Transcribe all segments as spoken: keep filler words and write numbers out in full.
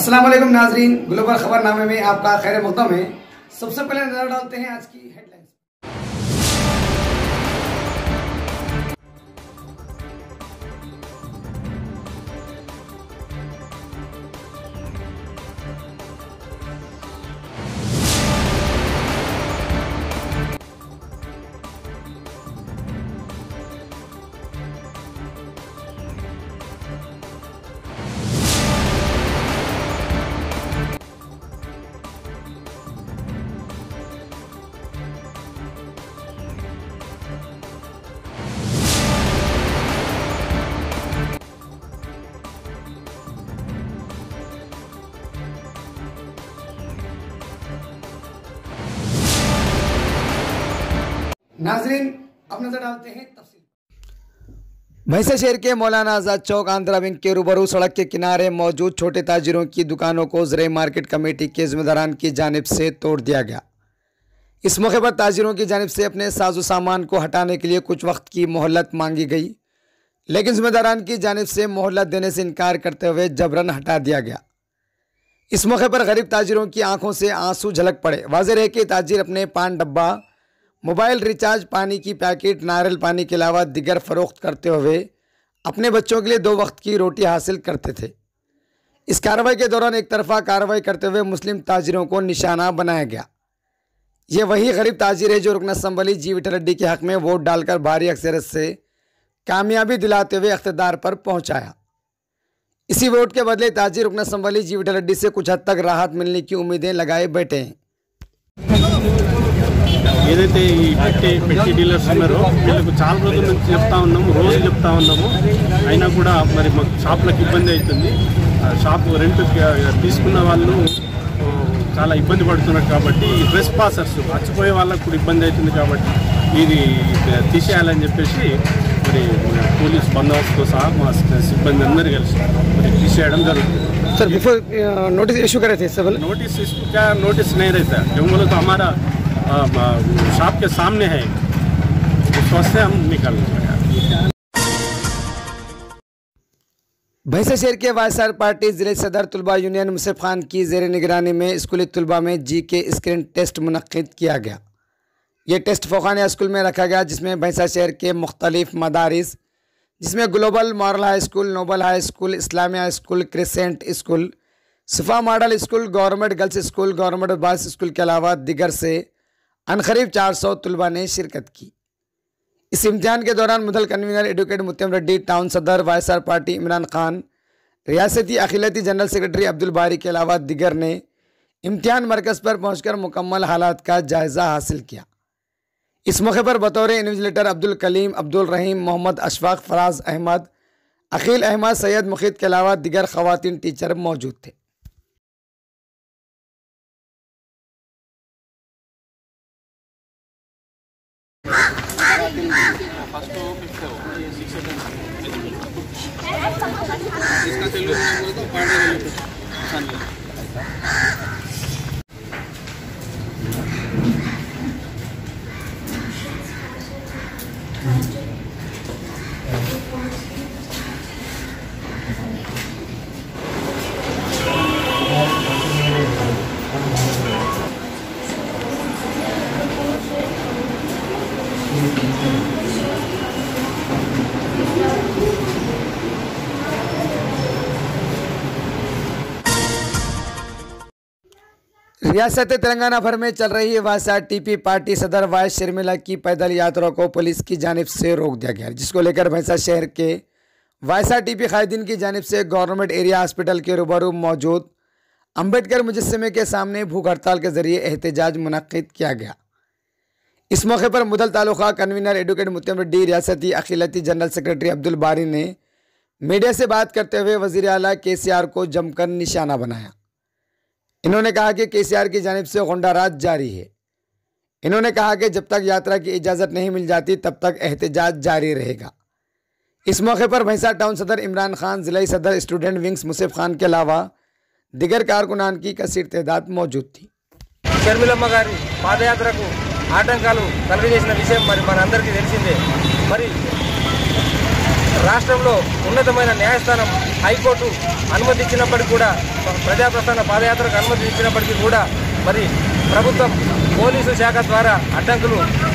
अस्सलाम वालेकुम नाजरीन, ग्लोबल खबरनामे में आपका खैर मक़दम है। सबसे पहले नजर डालते हैं आज की हेडलाइंस। नाजरीन अब नजर डालते हैं तफसील। भैंसा शहर के मौलाना आज़ाद चौक आंध्रा बैंक के रूबरू सड़क के किनारे मौजूद छोटे ताजिरों की दुकानों को ज़राई मार्केट कमेटी के जिम्मेदारान की जानिब से तोड़ दिया गया। इस मौके पर ताजिरों की जानिब से अपने साजो सामान को हटाने के लिए कुछ वक्त की मोहलत मांगी गई, लेकिन जिम्मेदारान की जानिब से मोहलत देने से इनकार करते हुए जबरन हटा दिया गया। इस मौके पर गरीब ताजिरों की आंखों से आंसू झलक पड़े। वाज़ेह है कि ताजिर अपने पान डब्बा, मोबाइल रिचार्ज, पानी की पैकेट, नारियल पानी के अलावा दिगर फ़रोख्त करते हुए अपने बच्चों के लिए दो वक्त की रोटी हासिल करते थे। इस कार्रवाई के दौरान एक तरफा कार्रवाई करते हुए मुस्लिम ताजिरों को निशाना बनाया गया। ये वही गरीब ताजिर है जो रुकन असम्बली जी विठल रेड्डी के हक़ में वोट डालकर भारी अक्सरियत से कामयाबी दिलाते हुए इख्तिदार पर पहुँचाया। इसी वोट के बदले ताजिर रुकन असम्बली जी विठल रेड्डी से कुछ हद तक राहत मिलने की उम्मीदें लगाए बैठे हैं। ఏదైతే ఈ పెట్టి పెట్టి డీలర్స్ ఉన్నారో వీళ్ళకు చాలా రోజుల నుంచి చెప్తా ఉన్నాము, రోజు చెప్తా ఉన్నాము, అయినా కూడా మరి మాకు షాపులకు ఇబ్బంది అవుతుంది. షాపు రెంట్ తీసుకున్న వాళ్ళు చాలా ఇబ్బంది పడుతున్నారు కాబట్టి ఈ ట్రెస్ పాసర్స్ మర్చిపోయే వాళ్ళకు కూడా ఇబ్బంది అవుతుంది కాబట్టి ఇది తీసేయాలని చెప్పేసి మరి పోలీస్ బందోబస్తుతో సహా మా సిబ్బంది అందరూ కలిసి మరి తీసేయడం జరుగుతుంది. सर बिफोर नोटिस इशू करे थे सब नोटिस इसको क्या नोटिस नहीं रहता क्योंकि बोले तो हमारा शॉप के सामने है, उस वास्ते हम निकाल लेंगे। भैंसा शहर के वायसार पार्टी जिले सदर तुलबा यूनियन मुसफ़ खान की ज़ेर निगरानी में स्कूली तुलबा में जी के स्क्रीन टेस्ट मुनक्किद किया गया। ये टेस्ट फ़ौक़ानिया स्कूल में रखा गया, जिसमें भैंसा शहर के मुख्तलिफ मदारिस, जिसमें global moral high school, noble high school, Islamia school, crescent school, Safa model school, government girls school, government boys school के अलावा दिगर से अनकरीब चार सौ तुलबा ने शिरकत की। इस इम्तिहान के दौरान Mudhol convener advocate Muttam Reddy, town सदर वायसार पार्टी इमरान खान, रियासती अखिलती जनरल सेक्रेटरी अब्दुल बारी के अलावा दिगर ने इम्तिहान मरकज़ पर पहुँचकर मुकम्मल हालात का जायज़ा हासिल किया। इस मौके पर बतौर इन्विजिलेटर अब्दुल कलीम, अब्दुल रहीम, मोहम्मद अशफाक, फराज अहमद, अकील अहमद, सैयद मुखीद के अलावा दिगर ख़वातीन टीचर मौजूद थे। रियासत तेलंगाना भर में चल रही वायसार टीपी पार्टी सदर वाइस शर्मिला की पैदल यात्रा को पुलिस की जानिब से रोक दिया गया, जिसको लेकर भैंसा शहर के वायसार टीपी कायदीन की जानिब से गवर्नमेंट एरिया हॉस्पिटल के रूबरू मौजूद अम्बेडकर मुजस्समे के सामने भूख हड़ताल के जरिए एहतजाज मुनक्किद किया गया। इस मौके पर मुदल तालुका कन्वीनर एडवोकेट मुत्तम रेड्डी, रियासती अखिलती जनरल सेक्रेटरी अब्दुल बारी ने मीडिया से बात करते हुए वज़ीर आला के सी आर को जमकर निशाना बनाया। इन्होंने कहा कि के सी आर की जानिब से गुंडाराज जारी है। इन्होंने कहा कि जब तक यात्रा की इजाज़त नहीं मिल जाती तब तक एहतजाज जारी रहेगा। इस मौके पर भैंसा टाउन सदर इमरान खान, ज़िला सदर स्टूडेंट विंग्स मुसफ़ खान के अलावा दिगर कारकुनान की कसीर तादाद मौजूद थी। शर्मिलम्म गारी पादयात्रकु ఆటంకాలు కలుగజేసిన విషయం మరి మనందరికీ తెలిసిందే। మరి రాష్ట్రంలో ఉన్నతమైన న్యాయస్థానం హైకోర్టు అనుమతి ఇచ్చినప్పటికీ కూడా ప్రజా ప్రస్థాన పాదయాత్రకు అనుమతి ఇచ్చినప్పటికీ కూడా మరి ప్రభుత్వం పోలీసు శాఖ ద్వారా అడ్డంకులు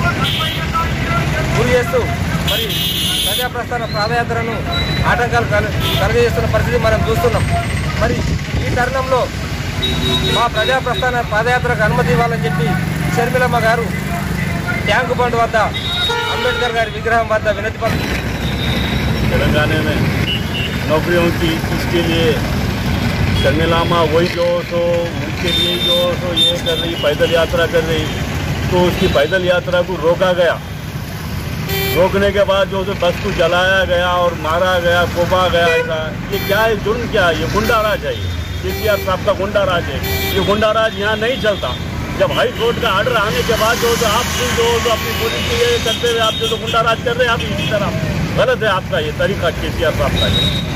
గురి చేస్తూ మరి ప్రజా ప్రస్థాన పాదయాత్రను ఆటంకాలు కల కలగజేస్తున్న పరిస్థితి మనం చూస్తున్నాం. మరి ఈ తరుణంలో మా ప్రజా ప్రస్థాన పాదయాత్రకు అనుమతి ఇవ్వాలని చెప్పి షర్మిలమ్మ గారు ట్యాంకు బండ్ వద్ద అంబేద్కర్ గారి విగ్రహం వద్ద వినతి పత్రం तेलंगाना में नौकरियों की इसके लिए शर्मिलामा वही जो सो उनके लिए जो सो ये कर रही पैदल यात्रा कर रही, तो उसकी पैदल यात्रा को रोका गया। रोकने के बाद जो बस को जलाया गया और मारा गया, कोपा गया, ऐसा ये क्या है, जुर्म क्या है? ये गुंडा राज है। ये केसीआर साहब का गुंडा राज है। ये गुंडा राज यहाँ नहीं चलता। जब हाई कोर्ट का आर्डर आने के बाद जो तो आप जो तो अपनी पुलिस के ये करते हुए आप जो तो गुंडा राज कर रहे हैं, आप इसी तरह गलत है आपका ये तरीका केसीआर साहब का।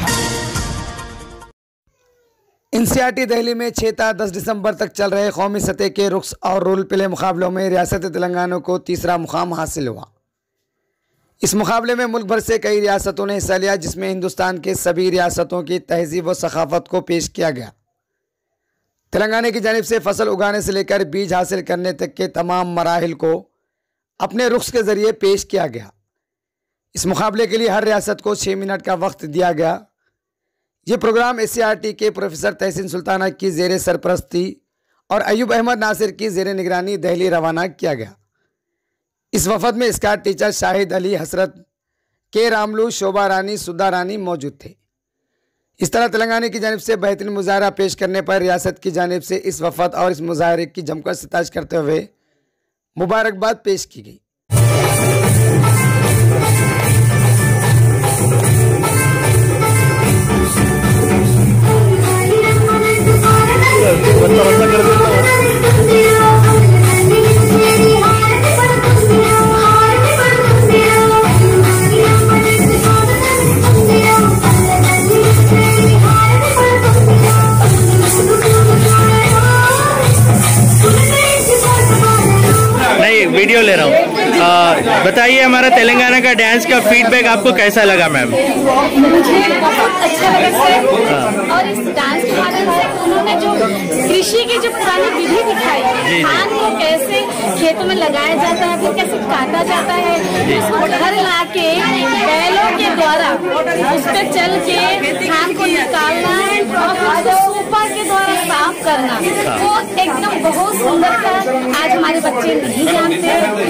एनसीईआरटी दिल्ली में छह से दस दिसंबर तक चल रहे कौमी सतह के रुक्स और रोल प्ले मुकाबलों में रियासत तेलंगाना को तीसरा मुकाम हासिल हुआ। इस मुकाबले में मुल्क भर से कई रियासतों ने हिस्सा लिया, जिसमें हिंदुस्तान के सभी रियासतों की तहजीब व सखाफत को पेश किया गया। तेलंगाना की जानिब से फसल उगाने से लेकर बीज हासिल करने तक के तमाम मराहिल को अपने रुख्स के जरिए पेश किया गया। इस मुकाबले के लिए हर रियासत को छः मिनट का वक्त दिया गया। ये प्रोग्राम एनसीईआरटी के प्रोफेसर तहसीन सुल्ताना की ज़ेर सरपरस्ती और अयूब अहमद नासिर की ज़ेर निगरानी दिल्ली रवाना किया गया। इस वफद में स्काउट टीचर शाहिद अली, हसरत के रामलू, शोभा रानी, सुधा रानी मौजूद थे। इस तरह तेलंगाना की जानिब से बेहतरीन मुजाहरा पेश करने पर रियासत की जानिब से इस वफद और इस मुजाहरे की जमकर सितारिश करते हुए मुबारकबाद पेश की गई। वीडियो ले रहा हूँ। बताइए हमारा तेलंगाना का डांस का फीडबैक आपको कैसा लगा मैम? मुझे बहुत अच्छा लगा सर। और इस डांस के माध्यम से उन्होंने जो कृषि की जो पुरानी विधि दिखाई, धान को कैसे खेतों में लगाया जाता है, फिर कैसे काटा जाता है, उसको घर ला के बैलों के द्वारा उस पर चल के धान को निकालना और उसको सुपर के द्वारा साफ करना, वो एकदम बहुत सुंदर था। आज हमारे बच्चे नहीं जानते।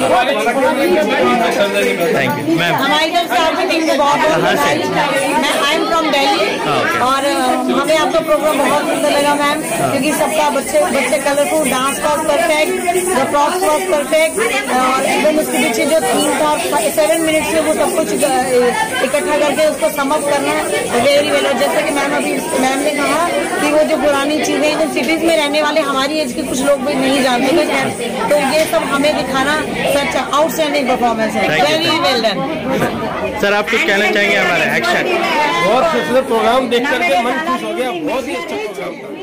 Thank you ma'am. हमारी तरफ से आपकी टीम को बहुत बहुत बधाई। मैं आई एम फ्रॉम दिल्ली और हमें आपका प्रोग्राम बहुत सुंदर लगा मैम, क्योंकि सबका बच्चे बच्चे colourful, dance was perfect, the props was perfect और एकदम उसके पीछे जो थीम था सेवन मिनट्स में वो सब कुछ इकट्ठा करके उसको समअप करना वेरी वेल। जैसे कि मैम अभी मैम ने कहा कि वो जो पुरानी चीजें जो सिटीज में रहने वाले हमारी एज के कुछ लोग भी नहीं जानते थे, तो ये सब हमें दिखाना सच आउटस्टैंडिंग परफॉर्मेंस है। Very well done. सर आप कुछ कहना चाहेंगे? हमारा एक्शन बहुत खूबसूरत प्रोग्राम देख करके मन खुश हो गया। बहुत ही अच्छा प्रोग्राम था।